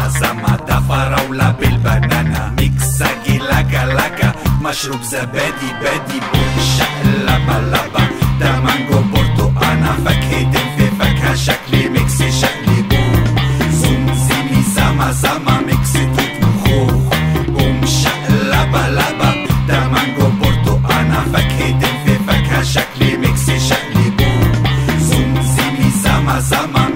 زما ده فراولة بالبنانا، ميكساجي لكا لكا، مشروب زبادي بادي بوم شقلبة لبة، ده مانجو برتقانة، فاكهتين في فاكهة شكلي ميكسي شقلي بوم، زمزمي زما زما ميكسي توت وخوخ، بوم شقلبة لبة، ده مانجو برتقانة، فاكهتين في فاكهة شكلي ميكسي شقلي بوم، زمزمي زما زما